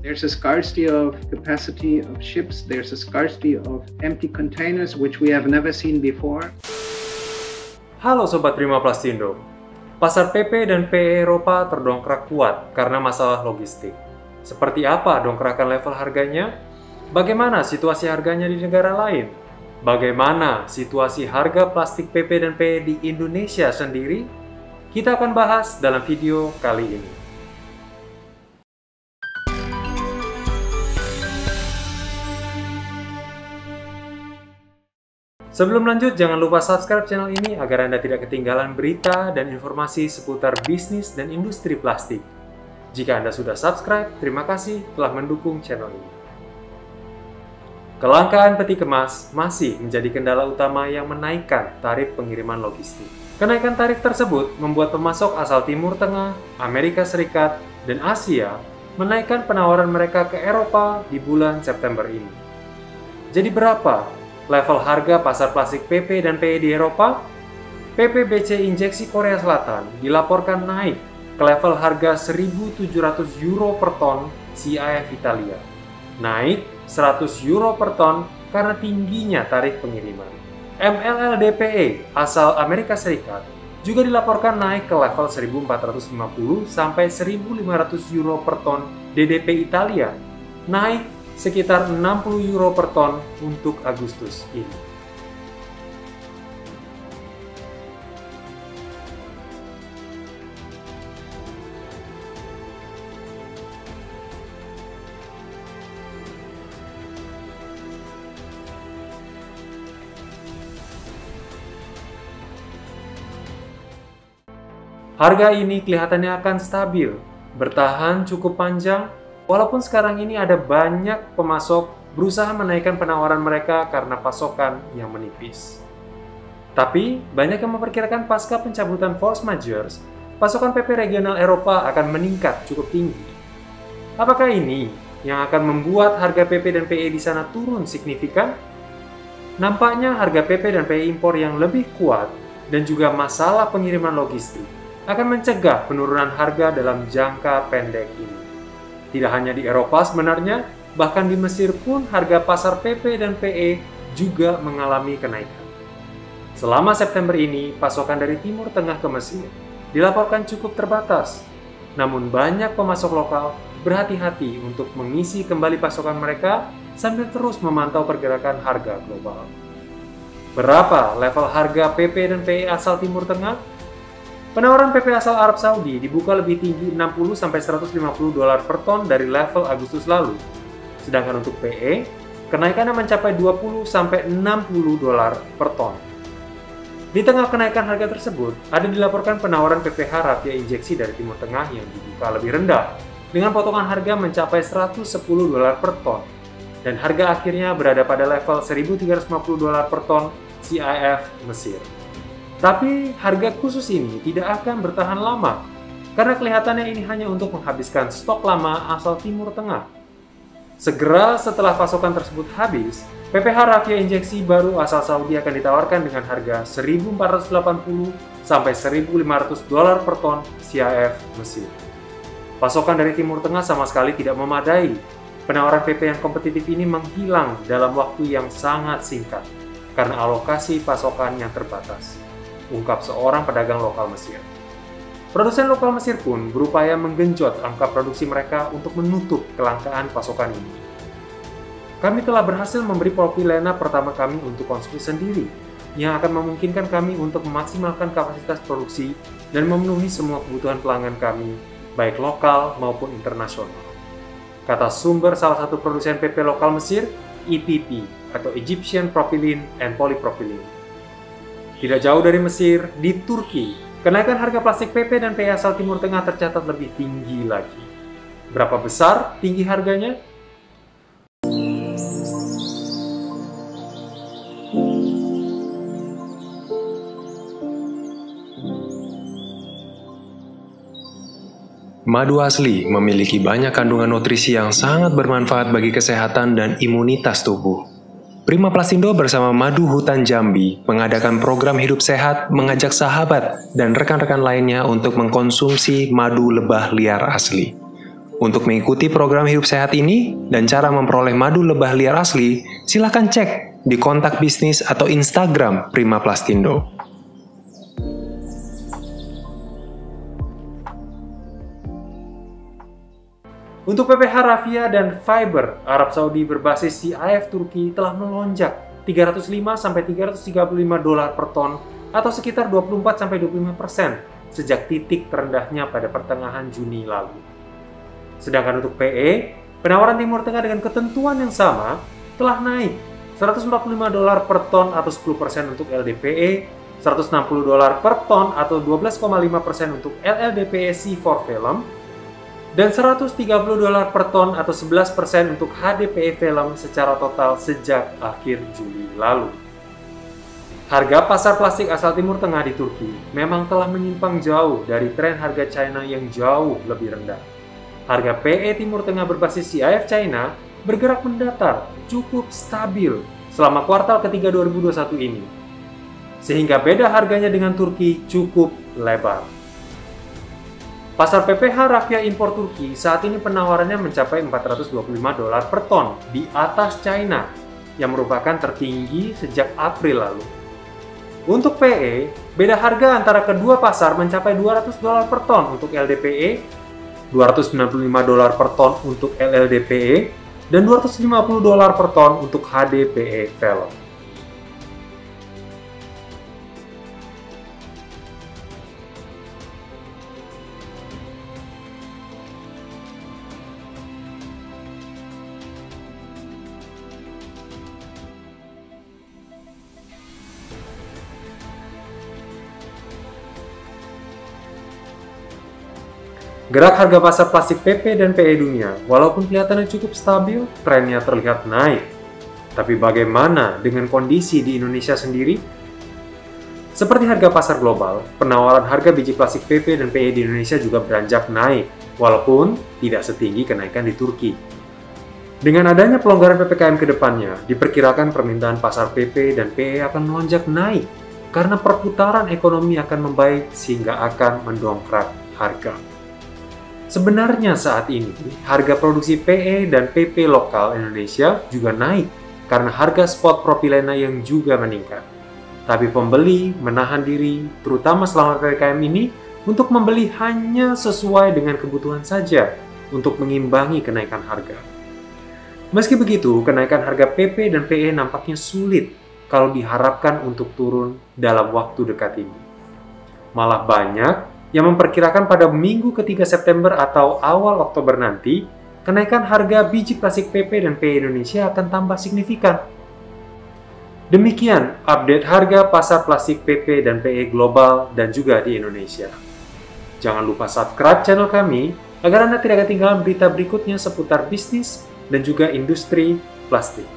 There's a scarcity of capacity of ships. There's a scarcity of empty containers, which we have never seen before. Halo Sobat Prima Plastindo. Pasar PP dan PE Eropa terdongkrak kuat karena masalah logistik. Seperti apa dongkrakan level harganya? Bagaimana situasi harganya di negara lain? Bagaimana situasi harga plastik PP dan PE di Indonesia sendiri? Kita akan bahas dalam video kali ini. Sebelum lanjut, jangan lupa subscribe channel ini agar Anda tidak ketinggalan berita dan informasi seputar bisnis dan industri plastik. Jika Anda sudah subscribe, terima kasih telah mendukung channel ini. Kelangkaan peti kemas masih menjadi kendala utama yang menaikkan tarif pengiriman logistik. Kenaikan tarif tersebut membuat pemasok asal Timur Tengah, Amerika Serikat, dan Asia menaikkan penawaran mereka ke Eropa di bulan September ini. Jadi berapa level harga pasar plastik PP dan PE di Eropa? PPBC injeksi Korea Selatan dilaporkan naik ke level harga 1.700 euro per ton CIF Italia. Naik 100 euro per ton karena tingginya tarif pengiriman. MLLDPE asal Amerika Serikat juga dilaporkan naik ke level 1.450 sampai 1.500 euro per ton DDP Italia. Naik sekitar 60 euro per ton untuk Agustus ini. Harga ini kelihatannya akan stabil, bertahan cukup panjang. Walaupun sekarang ini ada banyak pemasok berusaha menaikkan penawaran mereka karena pasokan yang menipis. Tapi, banyak yang memperkirakan pasca pencabutan force majeure, pasokan PP regional Eropa akan meningkat cukup tinggi. Apakah ini yang akan membuat harga PP dan PE di sana turun signifikan? Nampaknya harga PP dan PE impor yang lebih kuat dan juga masalah pengiriman logistik akan mencegah penurunan harga dalam jangka pendek ini. Tidak hanya di Eropa sebenarnya, bahkan di Mesir pun harga pasar PP dan PE juga mengalami kenaikan. Selama September ini, pasokan dari Timur Tengah ke Mesir dilaporkan cukup terbatas. Namun banyak pemasok lokal berhati-hati untuk mengisi kembali pasokan mereka sambil terus memantau pergerakan harga global. Berapa level harga PP dan PE asal Timur Tengah? Penawaran PP asal Arab Saudi dibuka lebih tinggi 60-150 dolar per ton dari level Agustus lalu. Sedangkan untuk PE, kenaikannya mencapai 20-60 dolar per ton. Di tengah kenaikan harga tersebut, ada dilaporkan penawaran PPH rafia injeksi dari Timur Tengah yang dibuka lebih rendah, dengan potongan harga mencapai 110 dolar per ton. Dan harga akhirnya berada pada level 1.350 dolar per ton CIF Mesir. Tapi harga khusus ini tidak akan bertahan lama, karena kelihatannya ini hanya untuk menghabiskan stok lama asal Timur Tengah. Segera setelah pasokan tersebut habis, PPH rafia injeksi baru asal Saudi akan ditawarkan dengan harga 1.480 sampai 1.500 dolar per ton CIF Mesir. Pasokan dari Timur Tengah sama sekali tidak memadai. Penawaran PP yang kompetitif ini menghilang dalam waktu yang sangat singkat, karena alokasi pasokan yang terbatas, ungkap seorang pedagang lokal Mesir. Produsen lokal Mesir pun berupaya menggenjot angka produksi mereka untuk menutup kelangkaan pasokan ini. Kami telah berhasil memberi propilena pertama kami untuk konsumsi sendiri, yang akan memungkinkan kami untuk memaksimalkan kapasitas produksi dan memenuhi semua kebutuhan pelanggan kami, baik lokal maupun internasional, kata sumber salah satu produsen PP lokal Mesir, EPP, atau Egyptian Propylene and Polypropylene. Tidak jauh dari Mesir, di Turki, kenaikan harga plastik PP dan PE asal Timur Tengah tercatat lebih tinggi lagi. Berapa besar tinggi harganya? Madu asli memiliki banyak kandungan nutrisi yang sangat bermanfaat bagi kesehatan dan imunitas tubuh. Prima Plastindo bersama Madu Hutan Jambi mengadakan program hidup sehat mengajak sahabat dan rekan-rekan lainnya untuk mengkonsumsi madu lebah liar asli. Untuk mengikuti program hidup sehat ini dan cara memperoleh madu lebah liar asli, silakan cek di kontak bisnis atau Instagram Prima Plastindo. Untuk PPH Raffia dan fiber Arab Saudi berbasis CIF Turki telah melonjak 305-335 dolar per ton atau sekitar 24-25% sejak titik terendahnya pada pertengahan Juni lalu. Sedangkan untuk PE, penawaran Timur Tengah dengan ketentuan yang sama telah naik 145 dolar per ton atau 10% untuk LDPE, 160 dolar per ton atau 12,5% untuk LLDPE C4 film, dan 130 dolar per ton atau 11% untuk HDPE film secara total sejak akhir Juli lalu. Harga pasar plastik asal Timur Tengah di Turki memang telah menyimpang jauh dari tren harga China yang jauh lebih rendah. Harga PE Timur Tengah berbasis CIF China bergerak mendatar cukup stabil selama kuartal ketiga 2021 ini, sehingga beda harganya dengan Turki cukup lebar. Pasar PPH Raffia impor Turki saat ini penawarannya mencapai 425 dolar per ton di atas China, yang merupakan tertinggi sejak April lalu. Untuk PE, beda harga antara kedua pasar mencapai 200 dolar per ton untuk LDPE, 295 dolar per ton untuk LLDPE, dan 250 dolar per ton untuk HDPE film. Gerak harga pasar plastik PP dan PE dunia, walaupun kelihatannya cukup stabil, trennya terlihat naik. Tapi bagaimana dengan kondisi di Indonesia sendiri? Seperti harga pasar global, penawaran harga biji plastik PP dan PE di Indonesia juga beranjak naik, walaupun tidak setinggi kenaikan di Turki. Dengan adanya pelonggaran PPKM ke depannya, diperkirakan permintaan pasar PP dan PE akan melonjak naik, karena perputaran ekonomi akan membaik sehingga akan mendongkrak harga. Sebenarnya saat ini, harga produksi PE dan PP lokal Indonesia juga naik karena harga spot propilena yang juga meningkat. Tapi pembeli menahan diri, terutama selama PPKM ini, untuk membeli hanya sesuai dengan kebutuhan saja untuk mengimbangi kenaikan harga. Meski begitu, kenaikan harga PP dan PE nampaknya sulit kalau diharapkan untuk turun dalam waktu dekat ini. Malah banyak yang memperkirakan pada minggu ketiga September atau awal Oktober nanti, kenaikan harga biji plastik PP dan PE Indonesia akan tambah signifikan. Demikian update harga pasar plastik PP dan PE global dan juga di Indonesia. Jangan lupa subscribe channel kami agar Anda tidak ketinggalan berita berikutnya seputar bisnis dan juga industri plastik.